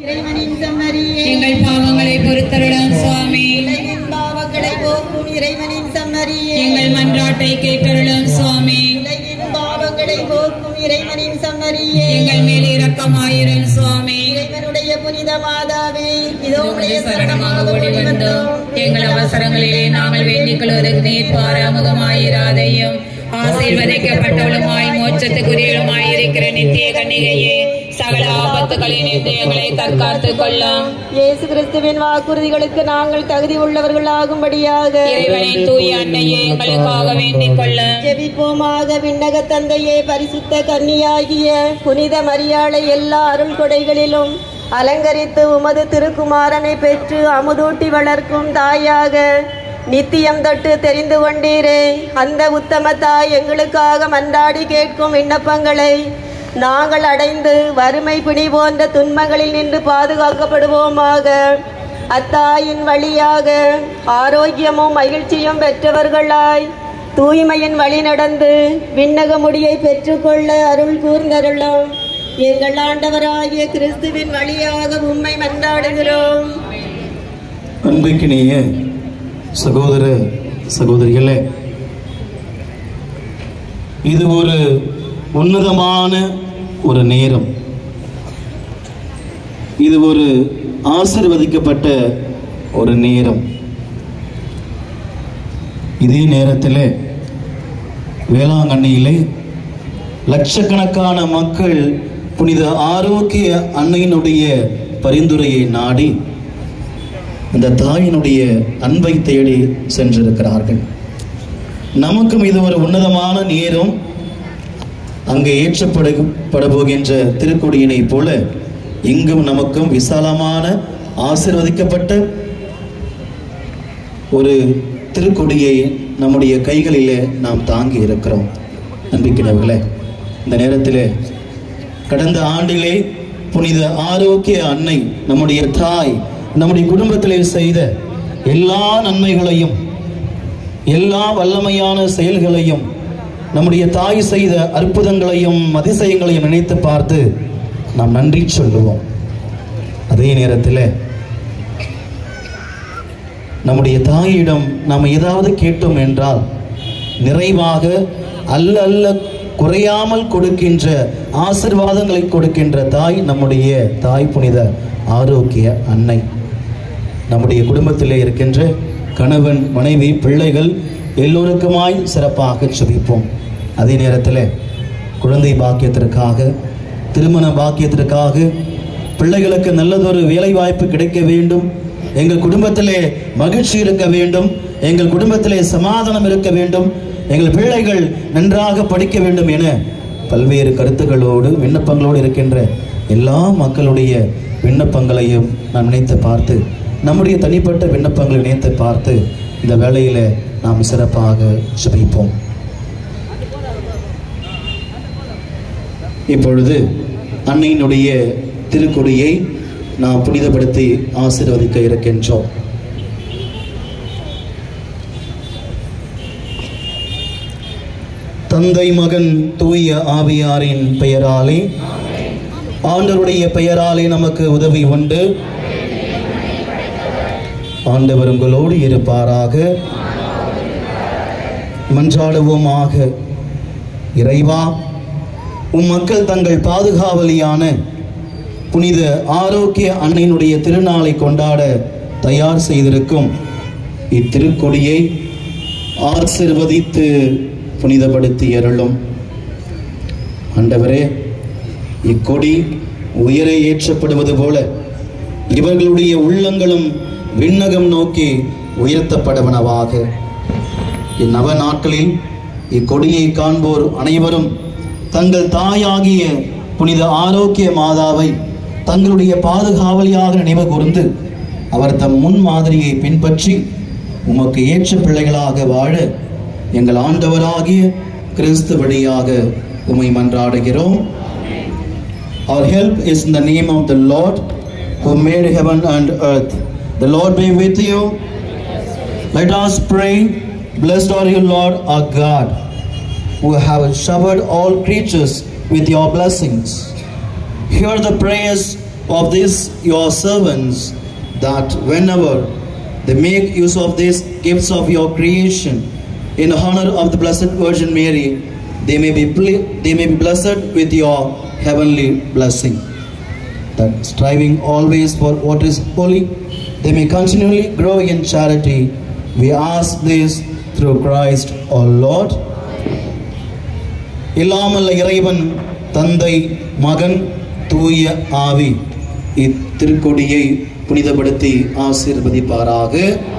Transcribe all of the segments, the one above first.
இறைவனின் செம்மறியே, எங்கள் பாவங்களை பொறுத்தருளும் சுவாமி. உலகின் பாவங்களை போக்கும் இறைவனின் செம்மறியே, எங்கள் மன்றாட்டை கேட்டருளும் சுவாமி. உலகின் பாவங்களை போக்கும் இறைவனின் செம்மறியே, எங்கள் மேல் இரக்கமாயிரும் சுவாமி. இறைவனுடைய புனித மாதாவே, இதோ உம்முடைய சரணமாக ஓடி வந்தோம். எங்கள் அவசரங்களிலே நாங்கள் வேண்டிக் கொள்வதற்கு நீர் பாராமுகமாயிராதையும். ஆசீர்வதிக்கப்பட்டவளுமாய் மோட்சத்துக்குரியவளுமாய் இருக்கிற நித்திய கன்னிகையே, சகல ஆபத்துகளின் எங்களை தற்காத்துக் கொள்ளும். இயேசு கிறிஸ்துவின் வாக்குறுதிகளுக்கு நாங்கள் தகுதி உள்ளவர்களாகும்படியாக இறைவனின் தூய அன்னையே, எங்களுக்காக வேண்டிக் கொள்ளும். ஜெபிப்போமாக. விண்ணக தந்தையே, பரிசுத்த கன்னியாகிய புனித மரியாளை எல்லா அருள் கொடைகளிலும் அலங்கரித்து உமது திருக்குமாரனை பெற்று அமுதூட்டி வளர்க்கும் தாயாக நித்தியம் தொட்டு தெரிந்து கொண்டீரே. அந்த உத்தம தாய் எங்களுக்காக மன்றாடி கேட்கும் விண்ணப்பங்களை நாங்கள் அடைந்து வறுமை பிணி போன்ற துன்பங்களில் நின்று பாதுகாக்கப்படுவோமாக. அத்தாயின் வழியாக ஆரோக்கியமும் மகிழ்ச்சியும் பெற்றவர்களாய் தூய்மையின் வழி நடந்து விண்ணக முடியை பெற்றுக்கொள்ள அருள் கூர்ந்தருளும். எங்கள் ஆண்டவராகிய கிறிஸ்துவின் வழியாக உம்மை மன்றாடுகிறோம். அன்பிற்கினிய சகோதர சகோதரிகளே, இது ஒரு உன்னதமான ஒரு நேரம். இது ஒரு ஆசீர்வதிக்கப்பட்ட ஒரு நேரம். இதே நேரத்தில் வேளாங்கண்ணியிலே லட்சக்கணக்கான மக்கள் புனித ஆரோக்கிய அன்னையினுடைய பரிந்துரையை நாடி அந்த தாயினுடைய அன்பை தேடி சென்றிருக்கிறார்கள். நமக்கும் இது ஒரு உன்னதமான நேரம். அங்கே ஏற்றப்பட போகின்ற திருக்கொடியினை போல இங்கும் நமக்கும் விசாலமான ஆசீர்வதிக்கப்பட்ட ஒரு திருக்கொடியை நம்முடைய கைகளிலே நாம் தாங்கி இருக்கிறோம். நம்பிக்கையாளர்களே, இந்த நேரத்தில் கடந்த ஆண்டிலே புனித ஆரோக்கிய அன்னை நம்முடைய தாய் நம்முடைய குடும்பத்திலே செய்த எல்லா நன்மைகளையும் எல்லா வல்லமையான செயல்களையும் நம்முடைய தாய் செய்த அற்புதங்களையும் அதிசயங்களையும் நினைத்து பார்த்து நாம் நன்றி சொல்லுவோம். அதே நேரத்தில் நம்முடைய தாயிடம் நாம் ஏதாவது கேட்டோம் என்றால் நிறைவாக அல்ல அல்ல குறையாமல் கொடுக்கின்ற ஆசீர்வாதங்களை கொடுக்கின்ற தாய் நம்முடைய தாய் புனித ஆரோக்கிய அன்னை. நம்முடைய குடும்பத்திலே இருக்கின்ற கணவன் மனைவி பிள்ளைகள் எல்லோருக்குமாய் சிறப்பாக ஜெபிப்போம். அதே நேரத்தில் குழந்தை பாக்கியத்திற்காக, திருமண பாக்கியத்திற்காக, பிள்ளைகளுக்கு நல்லதொரு வேலை வாய்ப்பு கிடைக்க வேண்டும், எங்கள் குடும்பத்திலே மகிழ்ச்சி இருக்க வேண்டும், எங்கள் குடும்பத்திலே சமாதானம் இருக்க வேண்டும், எங்கள் பிள்ளைகள் நன்றாக படிக்க வேண்டும் என பல்வேறு கருத்துக்களோடு விண்ணப்பங்களோடு இருக்கின்ற எல்லா மக்களுடைய விண்ணப்பங்களையும் நாம் நினைத்து பார்த்து, நம்முடைய தனிப்பட்ட விண்ணப்பங்களை நினைத்து பார்த்து இந்த வேளையில் நாம் சிறப்பாக ஜெபிப்போம். இப்பொழுது அன்னையினுடைய திருக்கொடியை நாம் புனிதப்படுத்தி ஆசீர்வதிக்க இருக்கின்றோம். தந்தை மகன் தூய ஆவியாரின் பெயராலே, ஆண்டவருடைய பெயராலே நமக்கு உதவி உண்டு. ஆண்டவர் உங்களோடு இருப்பாராக. மன்றாடுவோமாக. இறைவா, உம் மக்கள் தங்கள் பாதுகாவலியான புனித ஆரோக்கிய அன்னையினுடைய திருநாளை கொண்டாட தயார் செய்திருக்கும் இத்திருக்கொடியை ஆசீர்வதித்து புனிதப்படுத்தி அருளும். ஆண்டவரே, இக்கொடி உயர ஏற்றப்படுவது போல இவர்களுடைய உள்ளங்களும் விண்ணகம் நோக்கி உயர்த்தப்படுவனவாக. இந்நவ நாட்களில் இக்கொடியை காண்போர் அனைவரும் தங்கள் தாயாகிய புனித ஆரோக்கிய மாதாவை தங்களுடைய பாதுகாவலியாக நினைவு கூர்ந்து அவர் தம் முன் மாதிரியை பின்பற்றி உமக்கு ஏற்ற பிள்ளைகளாக வாழ எங்கள் ஆண்டவராகிய கிறிஸ்து வழியாக உம்மை மன்றாடுகிறோம். Our help is in the name of the Lord who made heaven and earth. The Lord be with you. Let us pray. Blessed are you, Lord our God, who have showered all creatures with your blessings. Hear the prayers of these your servants, that whenever they make use of these gifts of your creation in honor of the Blessed Virgin Mary, they may be blessed with your heavenly blessing. That striving always for what is holy, they may continually grow in charity. We ask this through Christ our Lord. இல்லாமல் இறைவன் தந்தை மகன் தூய ஆவி இத்திருக்கொடியை புனிதப்படுத்தி ஆசீர்வதிப்பாராக.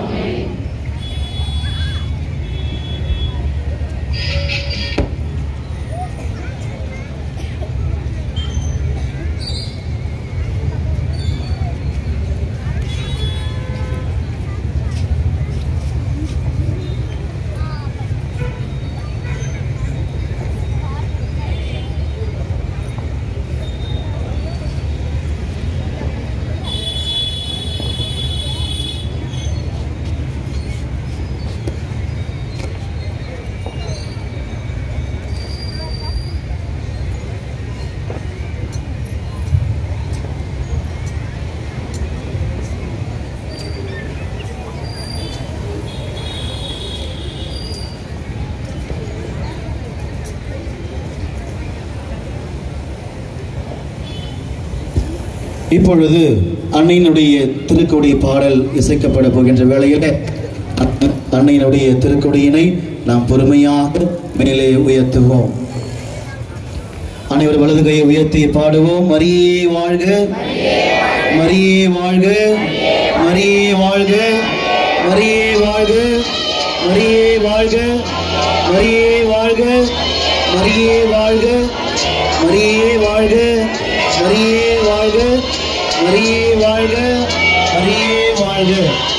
இப்பொழுது அன்னையினுடைய திருக்கொடி பாடல் இசைக்கப்பட போகின்ற வேளையில் அன்னையினுடைய திருக்கொடியினை நாம் பொறுமையாக மேலே உயர்த்துவோம். அனைவரும் வலது கையை உயர்த்தி பாடுவோம். மரியே வாழ்க, மரியே வாழ்க, மரியே வாழ்க, மரியே வாழ்க, மரியே வாழ்க, மரியே வாழ்க, மரியே வாழ்க, மரியே வாழ்க, மரியே வாழ்க, மரியே வாழ்க, மரியே வாழ்க.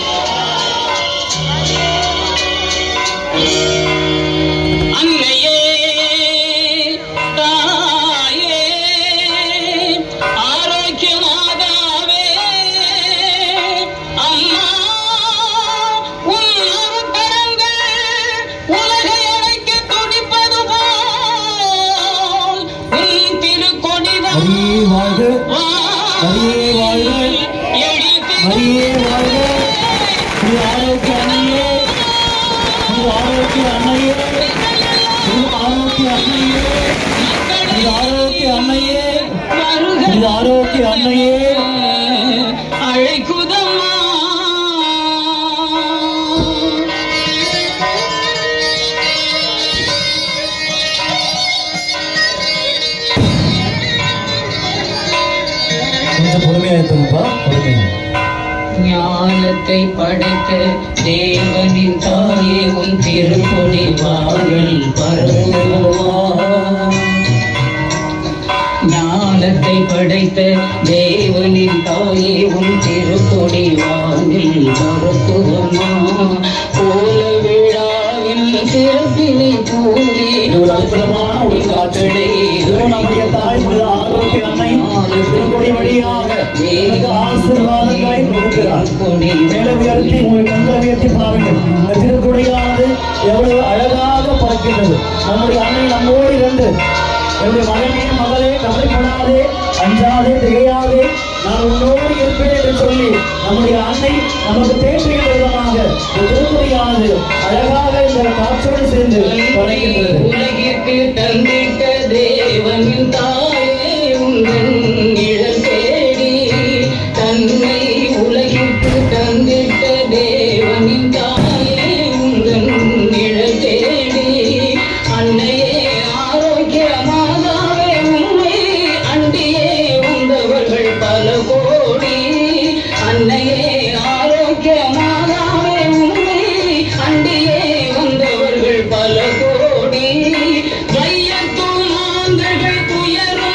அன்னையே தாயே ஆரோக்கியமாதாவே அம்மா உன் கரங்கள் உலகை அழைக்க துடிப்பது போல் உன் திருக்கொடிதான் மரியே வாழ்க, மரியே வாழ்க, மரியே வாழ்க. நீ ஆரோக்கிய அன்னையே, நீ ஆரோக்கிய அன்னையே, நீ ஆரோக்கிய அன்னையே, நீ ஆரோக்கிய அன்னையே, நீ ஆரோக்கிய அன்னையே. அழைக்குதம்மா கொஞ்சம் பொறுமையா இருக்குங்கப்பா, பொறுமையா. ஞானத்தை படைத்த தேவனின் தாயே உன் திருக்கொடி வாழல் பரவுமா. ஞானத்தை படைத்த தேவனின் தாயே உன் திருக்கொடி வானில் பரப்புவமா. கோல விழாவின் சிறப்பினை கூறி ஒரு அற்புதமான ஒரு காற்றடை நம்முடைய தாய் ஆரோக்கிய அன்னை திருக்கொடி வழியாக ஆசீர்வாதங்களை கொடுக்கிறார். மேலே உயர்த்தி உங்கள் கண்களை உயர்த்தி பாருங்கள். இந்த திருக்கொடியானது எவ்வளவு அழகாக பறக்கின்றது. நம்முடைய அன்னை நம்மோடு இருந்து என்னுடைய மகனே மகளே கவலைப்படாதே, அஞ்சாதே, திகையாதே, நான் உன்னோடு இருப்பேன் என்று சொல்லி நம்முடைய அன்னை நமக்கு தேற்றுகின்ற விதமாக இந்த திருக்கொடியானது அழகாக இந்த காற்றோடு சேர்ந்து பறக்கின்றது. உலகிற்கு தந்திட்ட தேவனின் தாயே உங்கள் நிழல் தேடி தன்னை உலகிற்கு தந்திட்ட தேவனின் தாயே உங்கள் நிழல் தேடி அன்னையே ஆரோக்கியமாகவே உண்மை அண்டியே உந்தவர்கள் பல கோடி. அன்னையே ஆரோக்கியமாகவே உண்மை அண்டியே வந்தவர்கள் பல கோடி. வையத்தும் மாந்தர்கள் துயரும்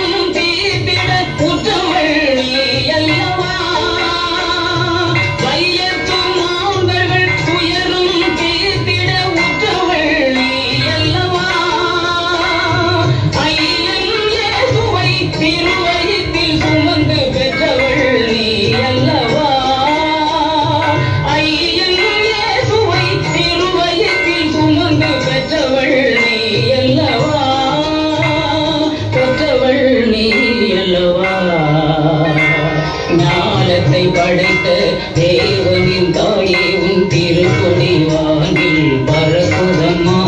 அகிலத்தை படைத்த தேவனின் தாயே உன் திருக்கொடி வானில் பரப்புதம்மா.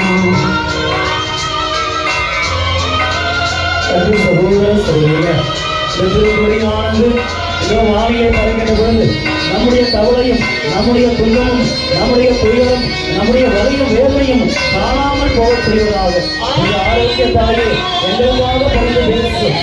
நம்முடைய கவலையும் நம்முடைய துன்பமும் நம்முடைய துயரம் நம்முடைய வலியும் வேதனையும் காணாமல் போக செய்வதாக ஆரோக்கிய தாயே எங்களுக்காக பரிந்து பேசும்.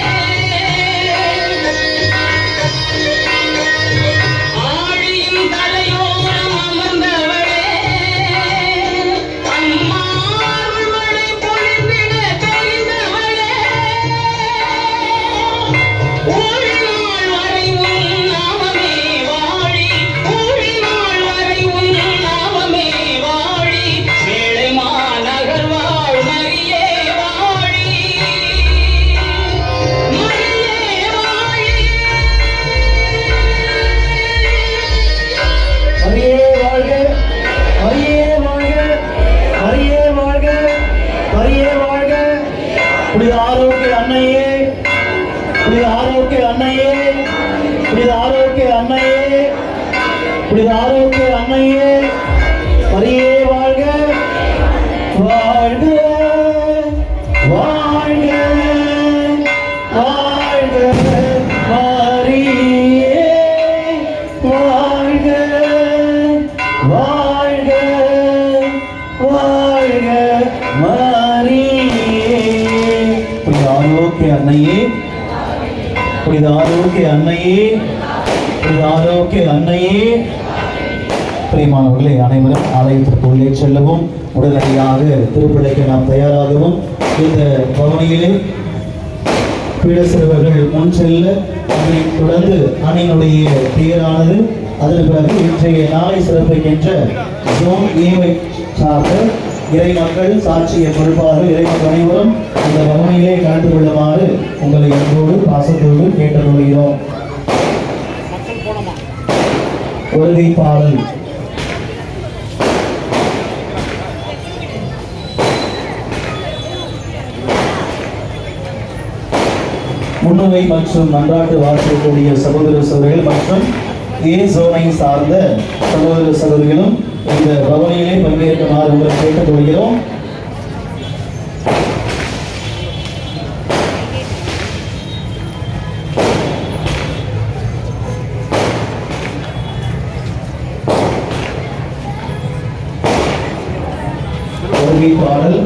ஆரோக்கிய அன்னையே மரியே வாழ்க வாழ்க வாழ்க வாழ்க மரியே வாழ்க வாழ்க வாழ்க மரியே. ஆரோக்கிய அன்னையே ஆரோக்கிய அன்னையே ஆரோக்கிய அன்னையே. பிரியமானவர்களே, அனைவரும் ஆலயத்திற்குள்ளே செல்லவும் உடனடியாக திருப்பலிக்கு நாம் தயாராகவும் இந்த பவனியிலே பீட சிறுவர்கள் முன் செல்ல அதை தொடர்ந்து அன்னையினுடைய பெயரானது அதன் பிறகு இன்றைய நாளை சிறப்பிக்கின்ற ஜோன் ஏவை சார்ந்த இறைமக்கள் சாட்சிய பொறுப்பாளர்கள் இறைமக்கள் அனைவரும் இந்த பவனியிலே கலந்து கொள்ளுமாறு உங்களை அன்போடு பாசத்தோடு கேட்டுக்கொள்கிறோம். வருகை பாடல் முன்னுரை மற்றும் மன்றாட்டு வாசிக்கக்கூடிய சகோதர சகோதரிகள் மற்றும் ஏ ஜோனை சார்ந்த சகோதர சகோதரிகளும் இந்த பவனியிலே பங்கேற்குமாறு உங்களை கேட்டுக்கொள்கிறோம். பாடல்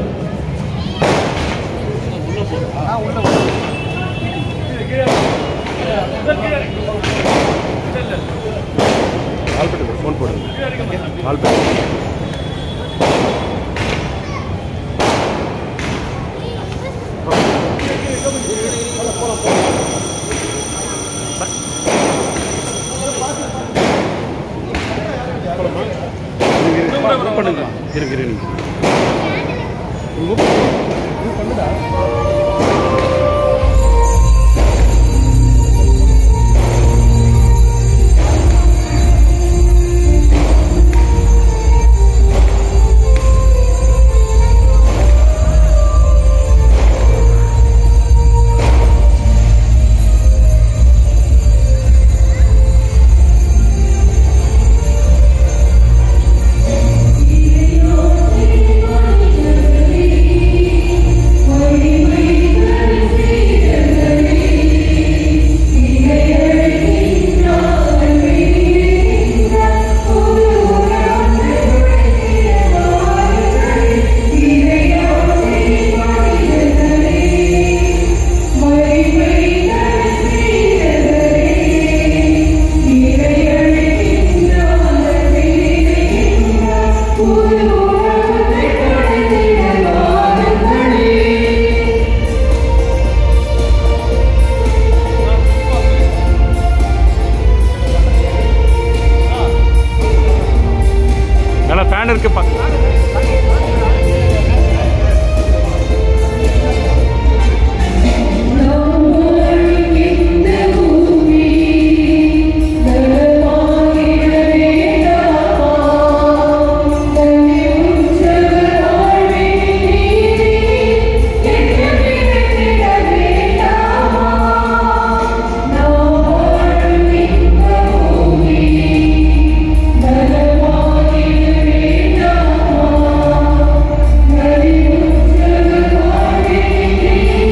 ஃபேன் இருக்கு